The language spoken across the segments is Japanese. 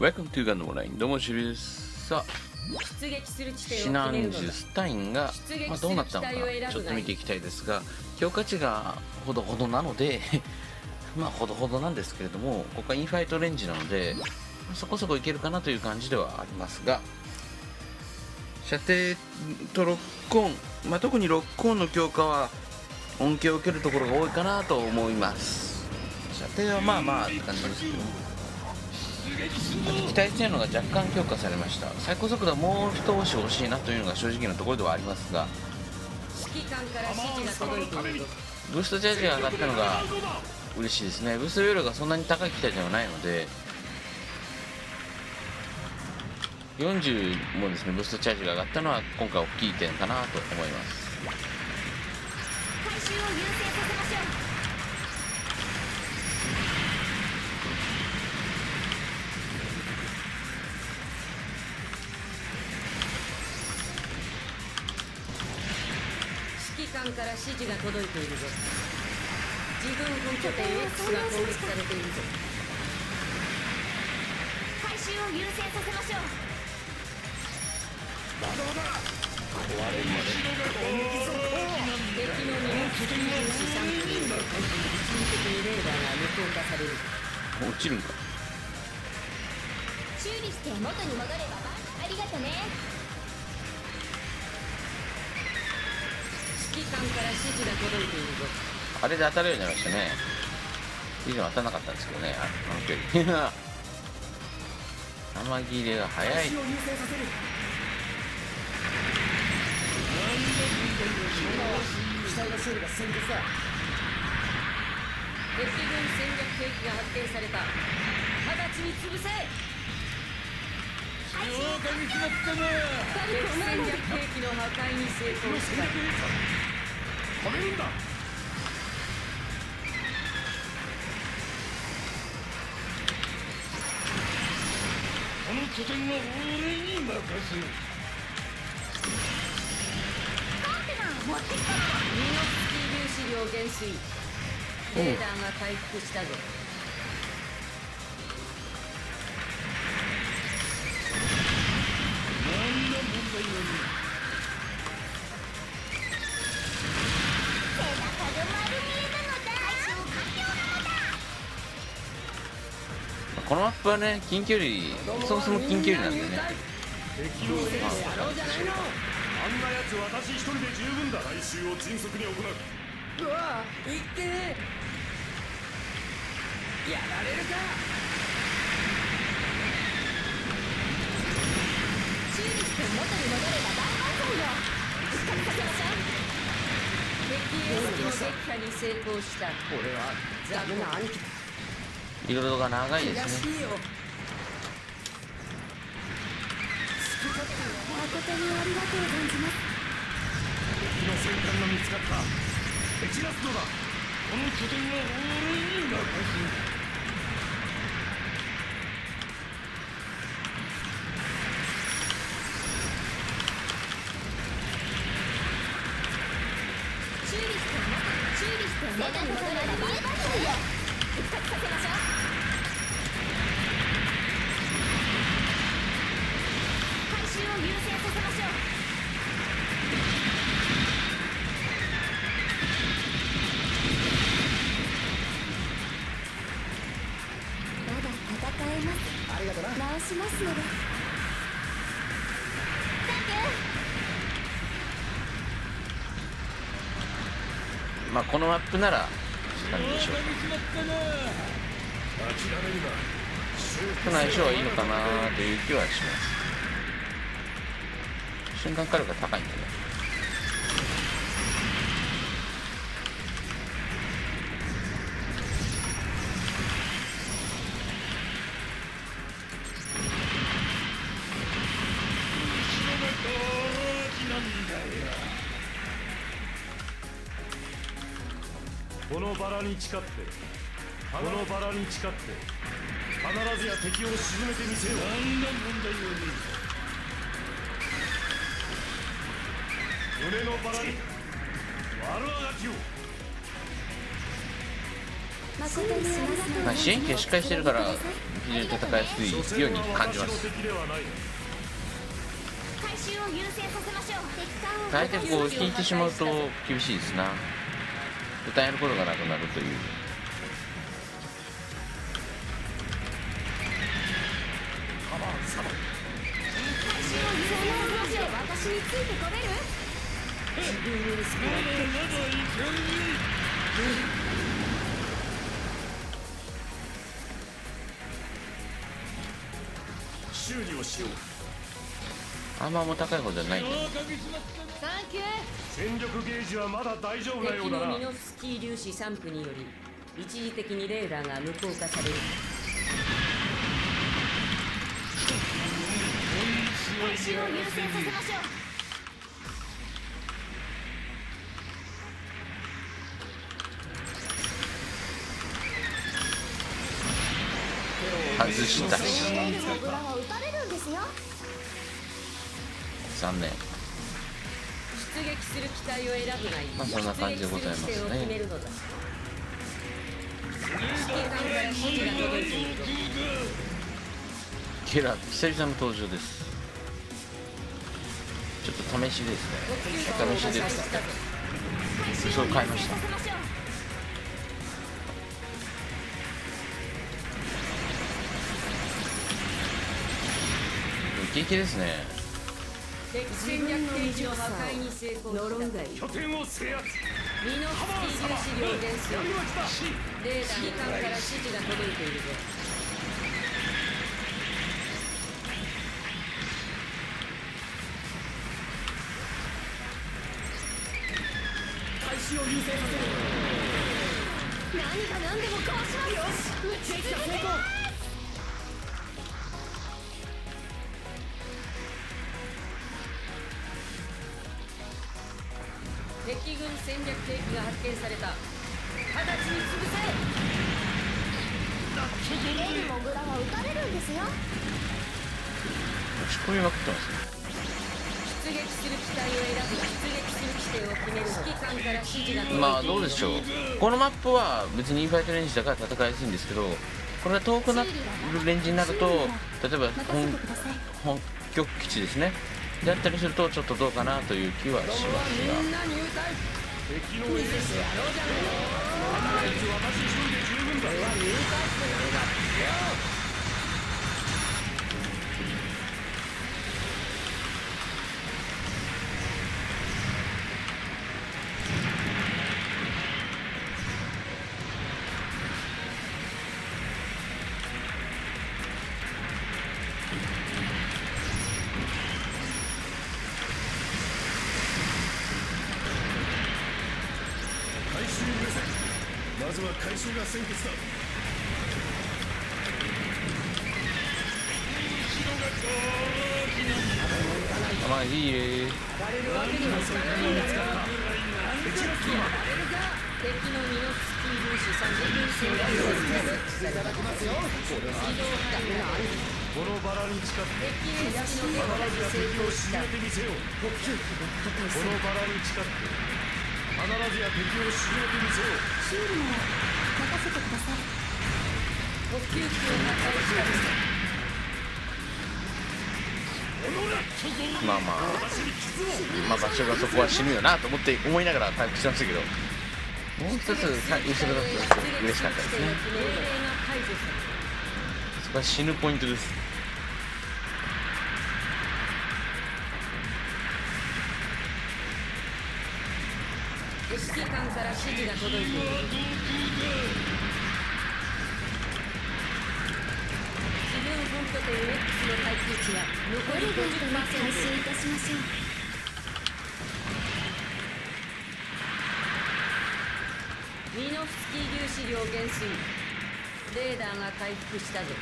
Welcome to Gunのライン、どうもシュです。さあ、シナンジュスタインが、どうなったのかちょっと見ていきたいですが、強化値がほどほどなのでほどほどなんですけれども、ここはインファイトレンジなのでそこそこいけるかなという感じではありますが、射程とロックオン、特にロックオンの強化は恩恵を受けるところが多いかなと思います。射程はって感じですけど、期待しているのが若干強化されました。最高速度はもう一押し欲しいなというのが正直なところではありますが、ブーストチャージが上がったのが嬉しいですね。ブースト容量がそんなに高い機体ではないので、40もですね、ブーストチャージが上がったのは今回大きい点かなと思います。 回収を優先させましょう。指揮官から指示が届いているぞ。自分本拠点 X が攻撃されているぞ。回収を優先させましょう。まだまだ壊れまで敵の荷物付き分子サンプルの一時的にレーダーが無効化される。 落ちるんか。 修理して元に戻ればありがとね。指揮官から指示が届いているぞ。 あれで当たるようになりましたね。以前当たらなかったんですけどね、あの距離弾切れが早い。 敵軍戦略兵器が発見された。直ちに潰せ。敵戦略兵器の破壊に成功した。 止めるんだ。この拠点は俺に任せる。 ミノフスキー粒子量減衰。レーダーが回復したぞ。 なんだ問題はね。 背中が丸見えなのだ。回収完了なのだ。 このマップはね、近距離、そもそも近距離なんでね。 敵を制したろうじゃないの。あんなやつ私一人で十分だ。回収を迅速に行う。 うわ、いってね。やられるか。 修理して元に戻れば大満足よ。復活させましょう。敵エスキの撃破に成功した。 俺はダメな兄貴だ。 リロードが長いですね。 らしいよ。 誠にありがとう存じます。 敵の戦艦が見つかった。蹴散らすのだ。この拠点は俺に任せる。 元に戻れば大満足よ。復活させましょう。回収を優先させましょう。まだ戦えます。 ありがとな。 直しますので。サンキュー。 このマップなら何でしょうか。この相性はいいのかなという気はします。瞬間火力が高いんでね。 このバラに誓って、このバラに誓って必ずや敵を沈めてみせよう。何だ問題はねえ。胸のバラに悪あがきを。 まあ、支援機がしっかりしてるから非常に戦いやすいように感じます。大体こう引いてしまうと厳しいですな。歌えることがなくなるという。 私についてこれる？ 修理をしよう。 アーマーも高い方じゃないんだね。 戦力ゲージはまだ大丈夫なようだな。 敵のミノフスキー粒子散布により一時的にレーダーが無効化される。回収を優先させましょう。 外したし残念。 出撃する機体を選ぶがいい。 まあそんな感じでございますね。ケラ久々の登場です。ちょっと試しですね。試しで武装変えました。イケイケですね。 敵戦略停止の破壊に成功した。 拠点を制圧。 ミノフスキー粒子量減数。レーダー機関から指示が届いているぞ。 開始を優先させる。何が何でもかわします。よし、撃破成功。 敵軍戦略兵器が発見された。直ちに潰せ。 レイモグラは撃たれるんですよ。 押し込みまくってますね。 出撃する機体を選ぶが出撃する規定を決める。指揮官から指示が届いている。 まあどうでしょう。このマップは別にインファイトレンジだから戦いやすいんですけど、これが遠くなるレンジになると、例えば本拠基地ですねだったりするとちょっとどうかなという気はしますが。 敵のエースやろうじゃねえ。あいつ私一人で十分だ。俺は入隊してやるがよ。まずは回収が先決だ。 まあいいえ。 敵のミノフスキー粒子散布粒子をいただきますよ。 このバラに誓って必ずや敵を沈めてみせよう。このバラに誓って必ずや敵を沈めてみせよう。 修理なら任せてください。 補給機を破壊したり。 まあまあ場所がそこは死ぬよなと思いながら回復しましたけど、もう一つ後ろだと嬉しかったですね。そこは死ぬポイントです。 指揮官から指示が届いている。自分本拠点 X の耐久値は残り 50%。 回収いたしましょう。 ミノフスキー粒子量減衰。レーダーが回復したぞ。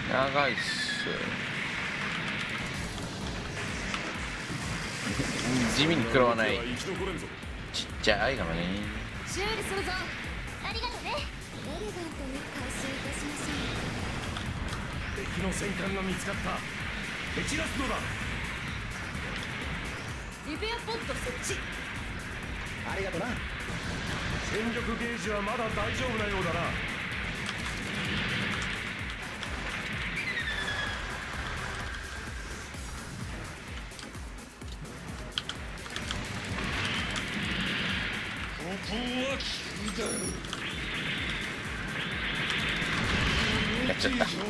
長いっす。地味に食らわないちっちゃいからね。 修理するぞ。ありがとね。エレガントに回収いたしましょう。 敵の戦艦が見つかった。蹴散らすのだ。 リペアポット設置。 ありがとな。 戦力ゲージはまだ大丈夫なようだな。 やっちゃった。 敵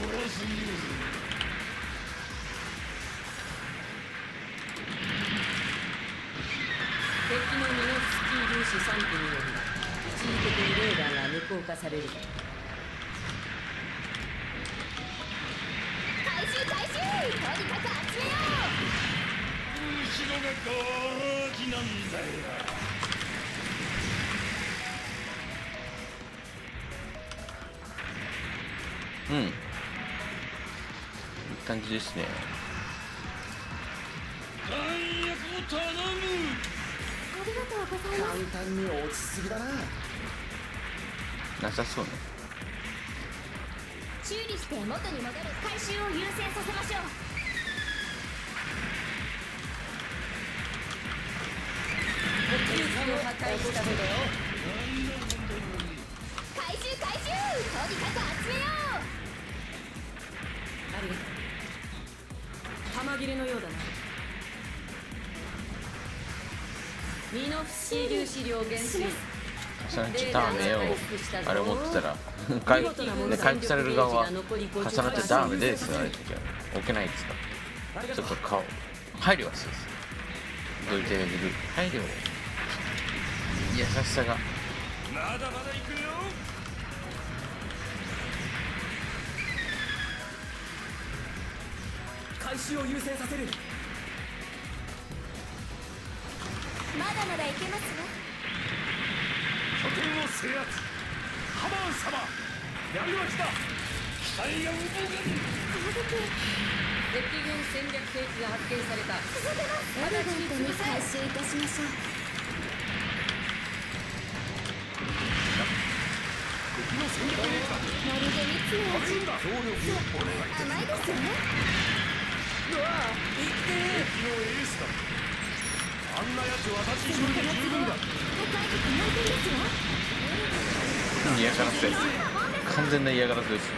のミノフスキー粒子散布により一時的にレーダーが無効化される。 回収回収。とにかく集めよ後ろがガラキなんだよ。 うん、いい感じですね。 弾薬を頼む。 ありがとうございます。 簡単に落ちすぎだな。 なさそうね。 修理して元に戻る。回収を優先させましょう。 補給機を破壊したのだよ。 回収回収。とにかく集めよう。 ありがとう。弾切れのようだな。ミノフスキー粒子量減衰。 重なっちゃダメよ。あれ持ってたら回復される側は重なっちゃダメですよ。あれ時は置けないですから。ちょっと顔配慮が必要です。どいてあげる配慮、優しさが。 まだまだ行くよ。 回収を優先させる。 まだまだいけますわ。 拠点を制圧。ハマン様やりました。機体が動かぬ。 敵軍戦略兵器が発見された。 エレガントに回収いたしましょう。 敵の戦略兵器だ。 まるで蜜の味。 協力をお願い。 甘いですよね。 敵のエースだ。あんなやつ私一人で十分だ。 破壊力満点ですよ。 嫌がらせ、完全な嫌がらせです。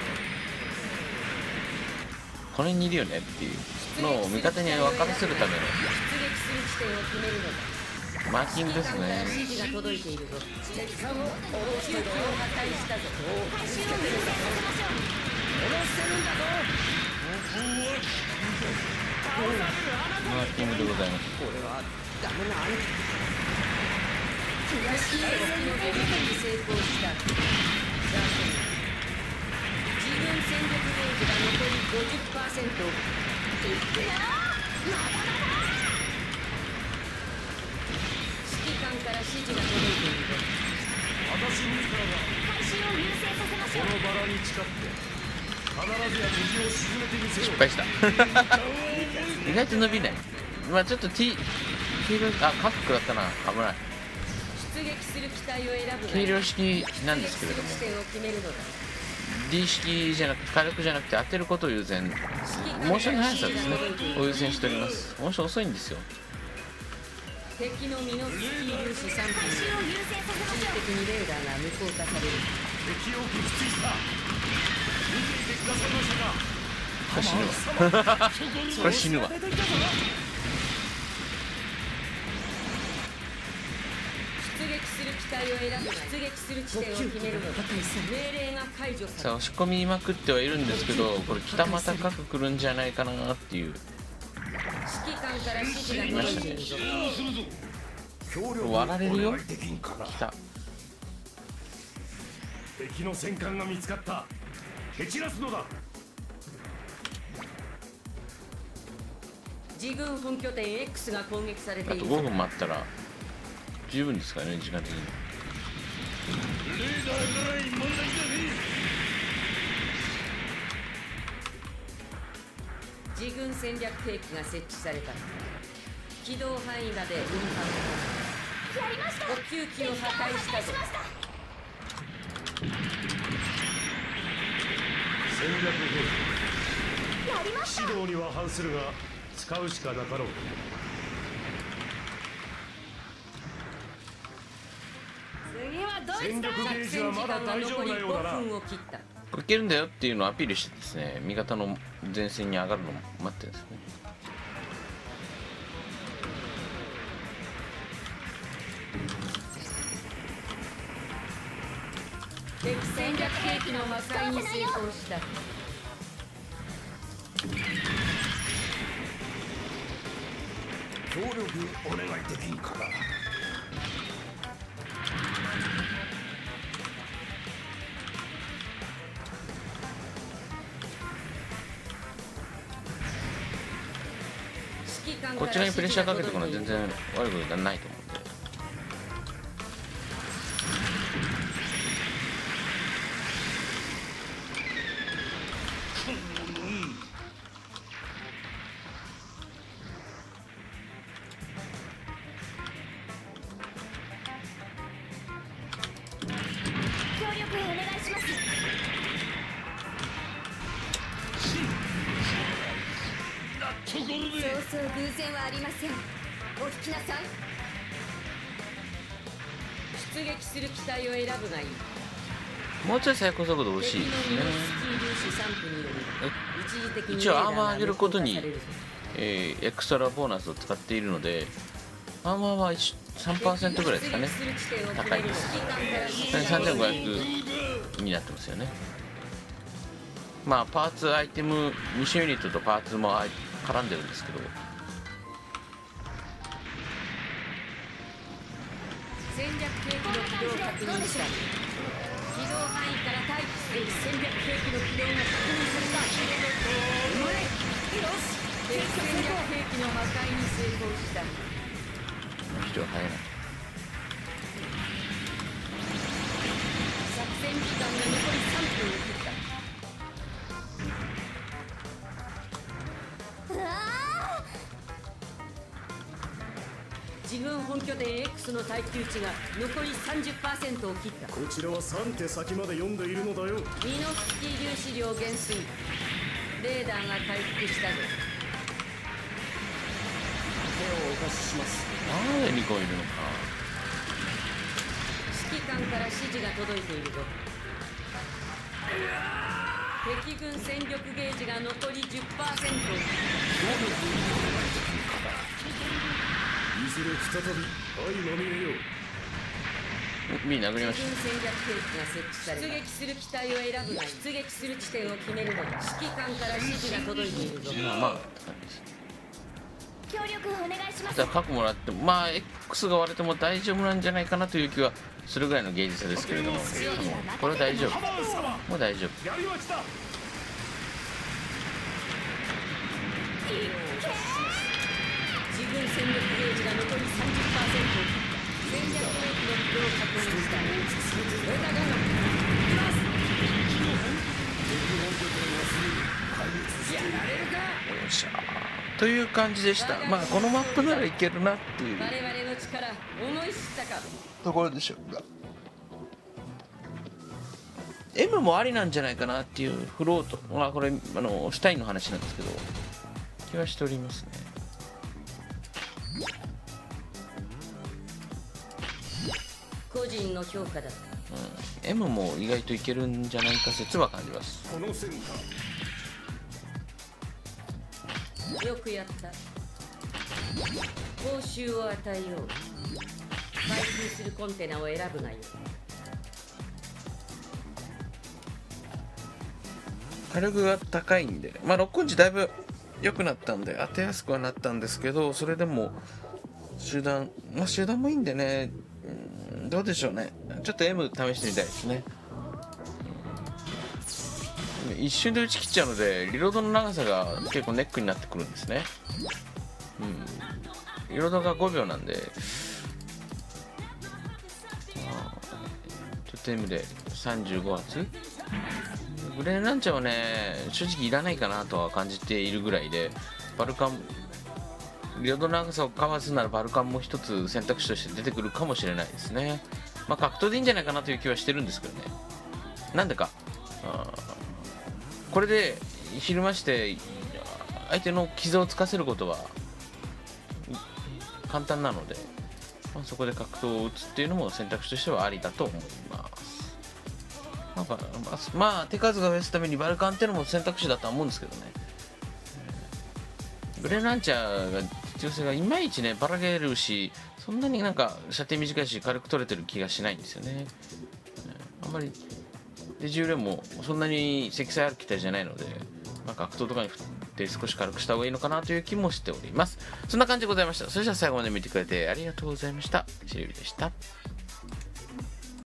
これにいるよねっていうのを味方に分からせるための出撃する地点を決めるのだ。 マーキングですね。 指示が届いているぞ。敵艦を補給機を破壊したぞ。 回収を優先させましょう。 マーキングでございます。 東への撃破に成功した。自軍戦力ゲージが残り 50%。指揮官から指示が届いているぞ。 私自らが回収を優先させましょう。 このバラに誓って必ずや敵を沈めてみせよう。 失敗した意外と伸びない。まあちょっと T あカップ食らったな。危ない。 出撃する機体を選ぶな。 軽量式なんですけれども、 出撃する地点を決めるのだ。 D 式じゃなくて火力じゃなくて当てることを優先、モーションの速さですねを優先しております。モーション遅いんですよ。 敵のミノフスキー粒子散布回収を優先させましょう。 一時的にレーダーが無効化される。 敵を撃墜した。見ていてくださいましたか。 これ死ぬわこれ死ぬわ。 出撃する機体を選ぶ。出撃する地点を決めるのだ。命令が解除されさあ押し込みまくってはいるんですけど、これ北またかく来るんじゃないかなっていう。 指揮官から指示が届いているぞ。 割られるよできんかな。 来た。 敵の戦艦が見つかった。蹴散らすのだ。 自軍本拠点 X が攻撃されてあといるぞ。 5分待ったら十分ですかね、時間的に。 レーダーぐらい問題だね。 自軍戦略兵器が設置された。機動範囲まで運搬をやりました。 補給機を破壊したぞ。 戦略兵やりまし器指導には反するが使うしかなかろう。 次はドイツ戦だ。 力ゲージはまだ大丈夫なようだな。 5分を切った。 いけるんだよっていうのをアピールしてですね、味方の前線に上がるのを待ってるんですね。 敵戦略兵器の破壊に成功した。 協力お願いできんかな。 こっち側にプレッシャーかけておくのは全然悪いことはないと思うんで。 協力お願いします。そうそう偶然はありません。お引きなさい。 出撃する機体を選ぶがいい。 もうちょい最高速度欲しい敵ですね。 のミノスキー粒子散布により一時的に一応アーマー上げることにレーダーが無効化されるぞ。 エクストラボーナスを使っているので、アーマーは 3% ぐらいですかね。高いです。3500になってますよね。まあパーツアイテムミッションユニットとパーツも絡んでるんですけど、 戦略兵器の軌道を確認した。軌道範囲から待機すべき戦略兵器の軌道が確認された。敵戦略兵器の破壊に成功した。 非常に速いな。 作戦時間が残り3分を切った。 うわ自軍本拠点 X の耐久値が残り 30% を切った。 こちらは3手先まで読んでいるのだよ。 ミノフスキー粒子量減衰。レーダーが回復したぞ。 手をお貸しします。 なんで2個いるのか。 指揮官から指示が届いているぞ。敵軍戦力ゲージが残り 10%。 いずれ再び相まみえよう。 B 殴りまし敵軍戦略兵器が設置され出撃する機体を選ぶが出撃する地点を決めるのに指揮官から指示が届いているぞ。 た。まあって感じです。 協力お願いします。 じゃあ核もらっても、まあ X が割れても大丈夫なんじゃないかなという気はするぐらいの芸術さですけれども、これは大丈夫。もう大丈夫。 やりました。 自軍戦力ゲージが残り 30% を切った。戦略兵器の軌道を確認した。それだけのやられるか。 よっしゃーという感じでした。まあこのマップならいけるなっていう我々の力思い知ったか。 ところでしょうが、 M もありなんじゃないかなっていうフロート、まあこれシュタインの話なんですけど気はしておりますね。 個人の評価だ。 M も意外といけるんじゃないか説は感じます。 この戦果よくやった。報酬を与えよう。回収するコンテナを選ぶがよい。 火力が高いんで、まあ6根値だいぶ良くなったんで当てやすくはなったんですけど、それでも集団もいいんでね、どうでしょうね。ちょっと M 試してみたいですね。一瞬で打ち切っちゃうのでリロードの長さが結構ネックになってくるんですね。リロードが5秒なんで、ちょっと M で35発グレネランチャーはね正直いらないかなとは感じているぐらいで、バルカン領土長さをカバーするならバルカンも一つ選択肢として出てくるかもしれないですね。まあ格闘でいいんじゃないかなという気はしてるんですけどね。なんでかこれでひるまして相手の傷をつかせることは簡単なので、まあ、そこで格闘を打つっていうのも選択肢としてはありだと思います。なんかまあ手数が増やすためにバルカンっていうのも選択肢だとは思うんですけどね。グレナンチャーが実用性がいまいちねばらけるし、そんなになんか射程短いし軽く取れてる気がしないんですよね。あんまりで重量もそんなに積載ある機体じゃないので、まあ、格闘とかに振って少し軽くした方がいいのかなという気もしております。そんな感じでございました。それじゃあ最後まで見てくれてありがとうございました。シルビでした。